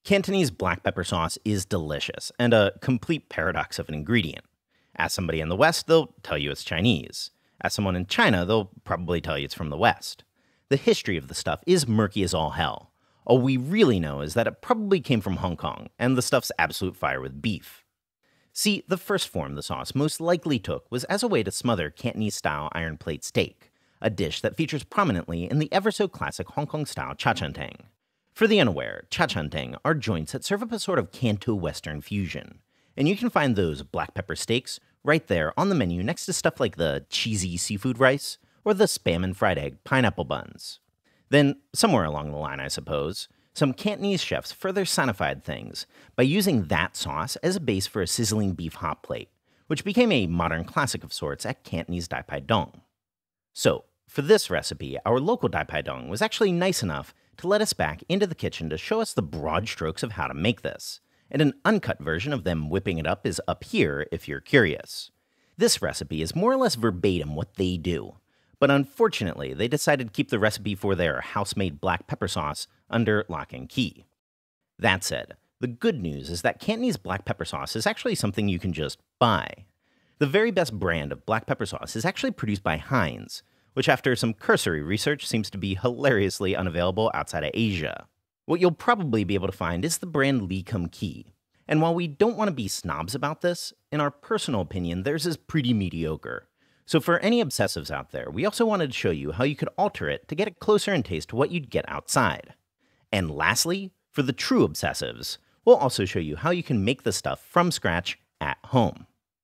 Cantonese black pepper sauce is delicious and a complete paradox of an ingredient. Ask somebody in the West, they'll tell you it's Chinese. Ask someone in China, they'll probably tell you it's from the West. The history of the stuff is murky as all hell. All we really know is that it probably came from Hong Kong, and the stuff's absolute fire with beef. See, the first form the sauce most likely took was as a way to smother Cantonese-style iron plate steak, a dish that features prominently in the ever-so-classic Hong Kong-style cha-chan-teng. For the unaware, cha-chan-teng are joints that serve up a sort of Canto-Western fusion, and you can find those black pepper steaks right there on the menu next to stuff like the cheesy seafood rice or the spam and fried egg pineapple buns. Then, somewhere along the line I suppose, some Cantonese chefs further sonified things by using that sauce as a base for a sizzling beef hot plate, which became a modern classic of sorts at Cantonese Dai Pai Dong. So, for this recipe, our local Dai Pai Dong was actually nice enough to let us back into the kitchen to show us the broad strokes of how to make this, and an uncut version of them whipping it up is up here if you're curious. This recipe is more or less verbatim what they do, but unfortunately they decided to keep the recipe for their house-made black pepper sauce under lock and key. That said, the good news is that Cantonese black pepper sauce is actually something you can just buy. The very best brand of black pepper sauce is actually produced by Heinz, which after some cursory research seems to be hilariously unavailable outside of Asia. What you'll probably be able to find is the brand Lee Kum Kee. And while we don't want to be snobs about this, in our personal opinion, theirs is pretty mediocre. So for any obsessives out there, we also wanted to show you how you could alter it to get it closer in taste to what you'd get outside. And lastly, for the true obsessives, we'll also show you how you can make the stuff from scratch at home.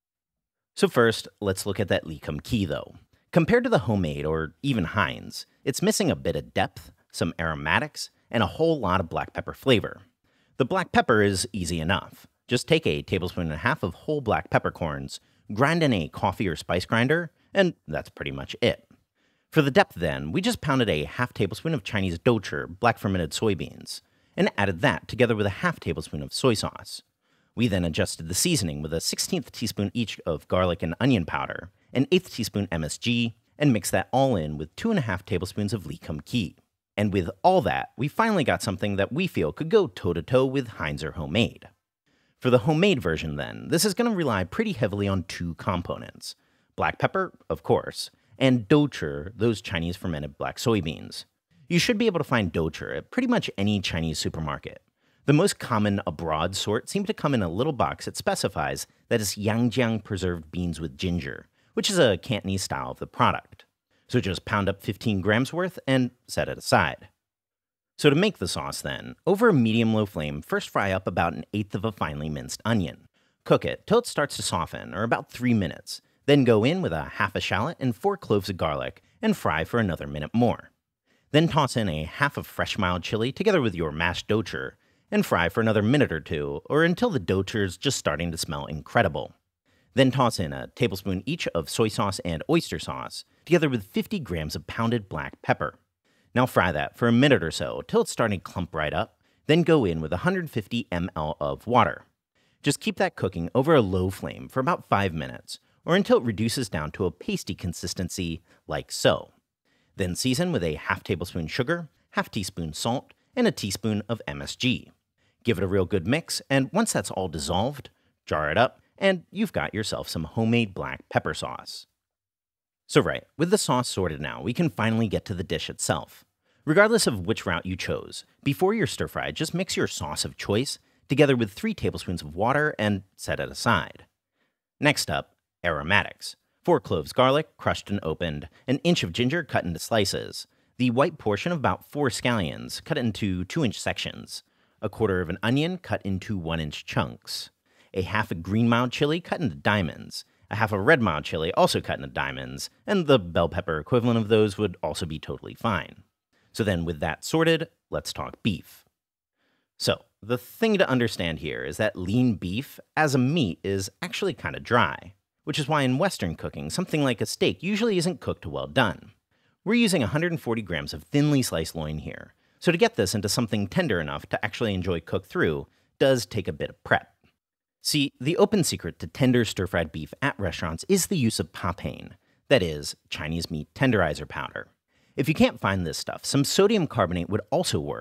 So first, let's look at that Lee Kum Kee though. Compared to the homemade or even Heinz, it's missing a bit of depth, some aromatics, and a whole lot of black pepper flavor. The black pepper is easy enough. Just take a tablespoon and a half of whole black peppercorns, grind in a coffee or spice grinder, and that's pretty much it. For the depth then, we just pounded a half tablespoon of Chinese doucher, black fermented soybeans, and added that together with a half tablespoon of soy sauce. We then adjusted the seasoning with a 1/16 teaspoon each of garlic and onion powder, an 1/8 teaspoon MSG, and mixed that all in with 2.5 tablespoons of Lee Kum Kee. And with all that, we finally got something that we feel could go toe-to-toe with Heinz or homemade. For the homemade version then, this is going to rely pretty heavily on two components. Black pepper, of course, and doucher, those Chinese fermented black soybeans. You should be able to find doucher at pretty much any Chinese supermarket. The most common abroad sort seem to come in a little box that specifies that it's Yangjiang preserved beans with ginger, which is a Cantonese style of the product. So just pound up 15 grams worth and set it aside. So to make the sauce then, over a medium-low flame, first fry up about 1/8 of a finely minced onion. Cook it till it starts to soften, or about 3 minutes. Then go in with a half a shallot and 4 cloves of garlic, and fry for another minute more. Then toss in a half of fresh mild chili together with your mashed doucher, and fry for another minute or two, or until the doucher is just starting to smell incredible. Then toss in a tablespoon each of soy sauce and oyster sauce, together with 50 grams of pounded black pepper. Now fry that for a minute or so till it's starting to clump right up, then go in with 150 ml of water. Just keep that cooking over a low flame for about 5 minutes, or until it reduces down to a pasty consistency like so. Then season with a half tablespoon sugar, half teaspoon salt, and a teaspoon of MSG. Give it a real good mix, and once that's all dissolved, jar it up, and you've got yourself some homemade black pepper sauce. So right, with the sauce sorted now, we can finally get to the dish itself. Regardless of which route you chose, before your stir fry, just mix your sauce of choice together with 3 tablespoons of water and set it aside. Next up, aromatics. 4 cloves garlic, crushed and opened, an inch of ginger cut into slices, the white portion of about 4 scallions cut into 2-inch sections, a quarter of an onion cut into 1-inch chunks, a half a green mild chili cut into diamonds, a half a red mild chili also cut into diamonds, and the bell pepper equivalent of those would also be totally fine. So then with that sorted, let's talk beef. So, the thing to understand here is that lean beef as a meat is actually kind of dry, which is why in Western cooking, something like a steak usually isn't cooked well done. We're using 140 grams of thinly sliced loin here, so to get this into something tender enough to actually enjoy cooked through does take a bit of prep. See, the open secret to tender stir-fried beef at restaurants is the use of papain, that is, Chinese meat tenderizer powder. If you can't find this stuff, some sodium carbonate would also work,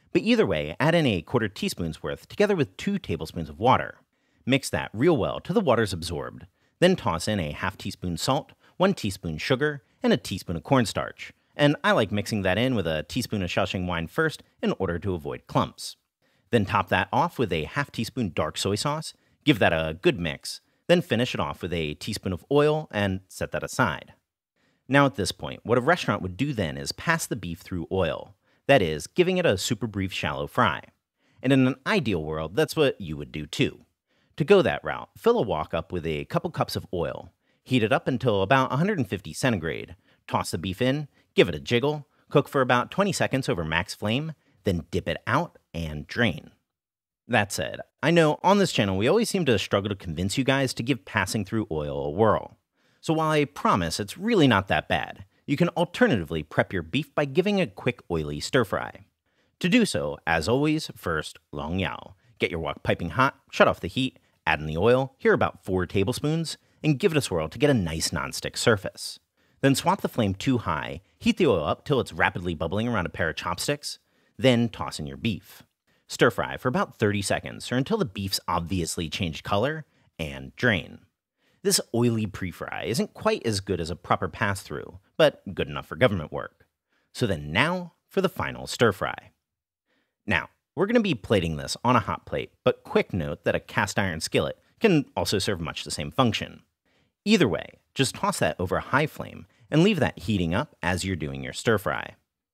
But either way, add in a quarter teaspoon's worth together with 2 tablespoons of water. Mix that real well till the water's absorbed. Then toss in a half teaspoon salt, 1 teaspoon sugar, and a teaspoon of cornstarch. And I like mixing that in with a teaspoon of Shaoxing wine first in order to avoid clumps. Then top that off with a half teaspoon dark soy sauce, give that a good mix, then finish it off with a teaspoon of oil and set that aside. Now at this point, what a restaurant would do then is pass the beef through oil. That is, giving it a super brief shallow fry. And in an ideal world, that's what you would do too. To go that route, fill a wok up with a couple cups of oil, heat it up until about 150 centigrade, toss the beef in, give it a jiggle, cook for about 20 seconds over max flame, then dip it out and drain. That said, I know on this channel we always seem to struggle to convince you guys to give passing through oil a whirl. So while I promise it's really not that bad, you can alternatively prep your beef by giving a quick oily stir fry. To do so, as always, first, long yao. Get your wok piping hot, shut off the heat, add in the oil, here about 4 tablespoons, and give it a swirl to get a nice nonstick surface. Then swap the flame to high, heat the oil up till it's rapidly bubbling around a pair of chopsticks, then toss in your beef. Stir fry for about 30 seconds or until the beef's obviously changed color, and drain. This oily pre-fry isn't quite as good as a proper pass-through, but good enough for government work. So then now for the final stir fry. Now, we're going to be plating this on a hot plate, but quick note that a cast iron skillet can also serve much the same function. Either way, just toss that over a high flame and leave that heating up as you're doing your stir fry.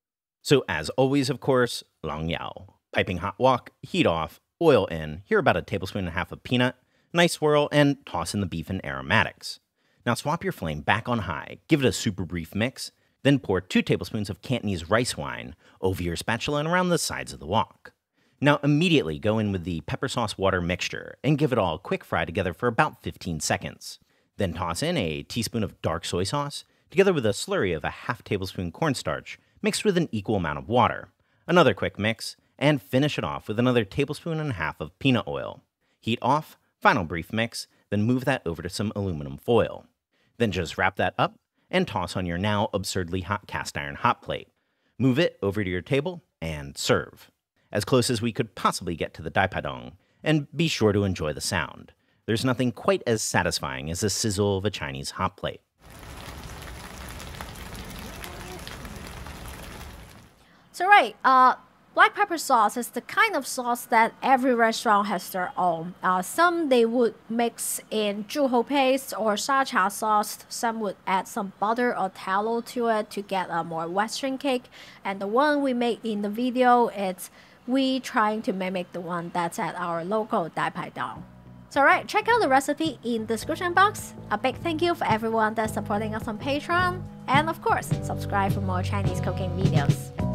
So as always, of course, long yao. Piping hot wok, heat off, oil in, here about 1.5 tablespoons of peanut, nice swirl, and toss in the beef and aromatics. Now swap your flame back on high, give it a super brief mix, then pour 2 tablespoons of Cantonese rice wine over your spatula and around the sides of the wok. Now immediately go in with the pepper sauce water mixture and give it all a quick fry together for about 15 seconds. Then toss in a teaspoon of dark soy sauce, together with a slurry of a half tablespoon cornstarch mixed with an equal amount of water. Another quick mix, and finish it off with another 1.5 tablespoons of peanut oil. Heat off, final brief mix, then move that over to some aluminum foil. Then just wrap that up and toss on your now absurdly hot cast iron hot plate. Move it over to your table and serve. As close as we could possibly get to the Dai Pai Dong, and be sure to enjoy the sound. There's nothing quite as satisfying as the sizzle of a Chinese hot plate. So black pepper sauce is the kind of sauce that every restaurant has their own. Some they would mix in zhuhou paste or sha-cha sauce. Some would add some butter or tallow to it to get a more western cake. And the one we made in the video, it's we trying to mimic the one that's at our local Dai Pai Dong. So check out the recipe in the description box. A big thank you for everyone that's supporting us on Patreon. And of course, subscribe for more Chinese cooking videos.